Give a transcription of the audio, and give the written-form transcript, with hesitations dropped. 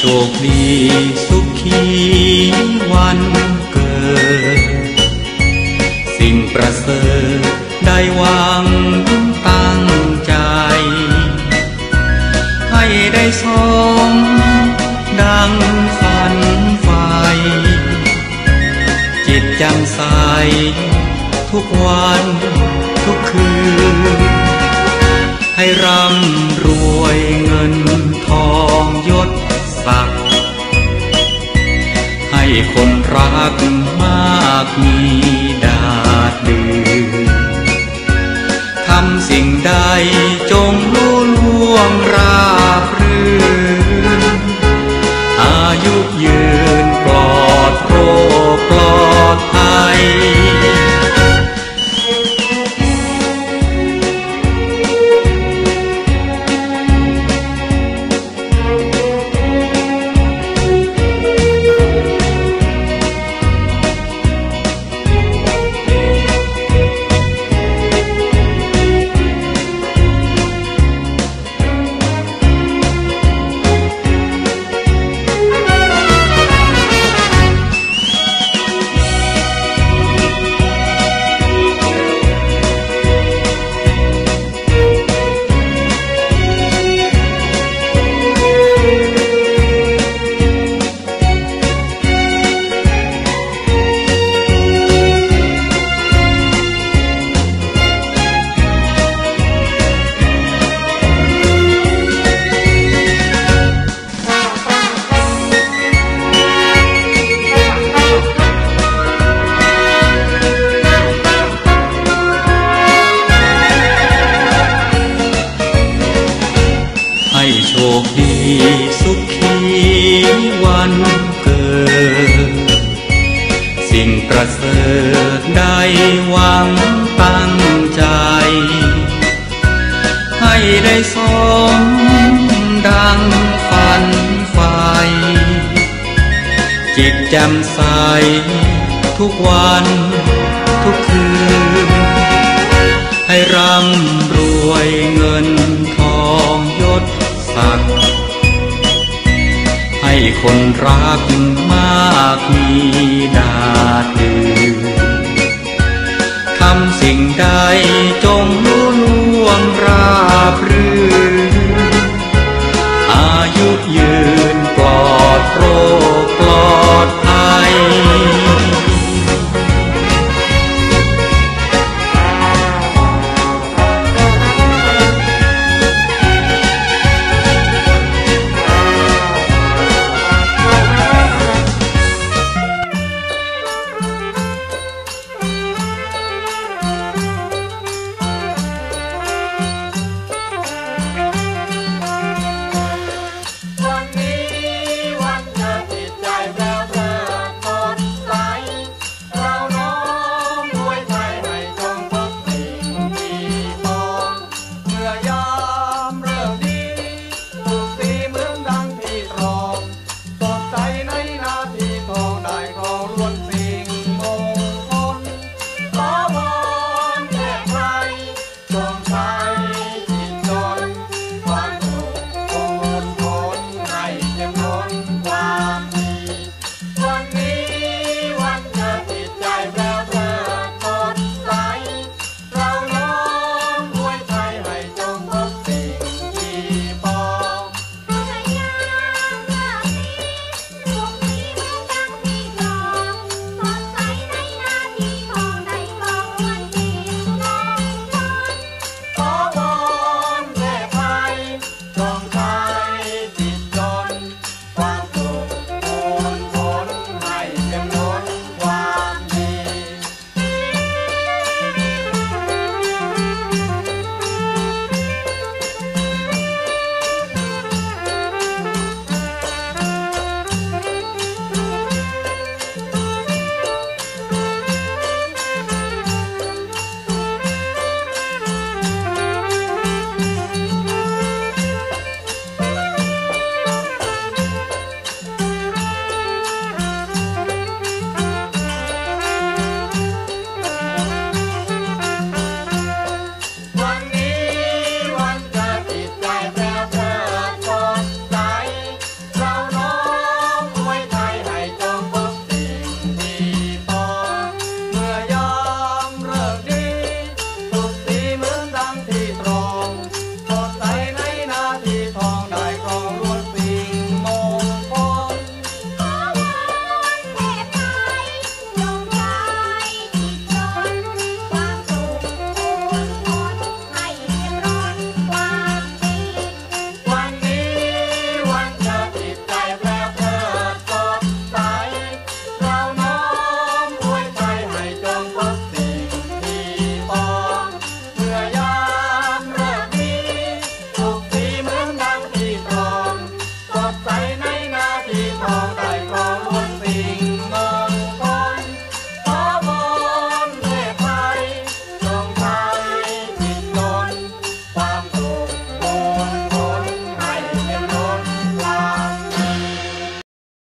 คดีสุขีวันเกิดสิ่งประเสริฐได้หวังตั้งใจให้ได้สมดังฝันใฝ่จิตแจ่มใสทุกวันทุกคืนให้ร่ำรวยเงินทองยศศักดิ์ให้คนรักมากมีดาดดืนทำสิ่งใดจงลุล่วงราบรื่นอายุยืนปลอดโรคปลอดภัยให้โชคดีสุขีวันเกิดสิ่งประเสริฐได้หวังตั้งใจให้ได้สมดังฝันใฝ่จิตแจ่มใสทุกวันทุกคืนให้ร่ำรวยเงินทองยศศักดิ์ให้คนรักมากมีดาดดืนทำสิ่งใดจงลุล่วงราบรื่น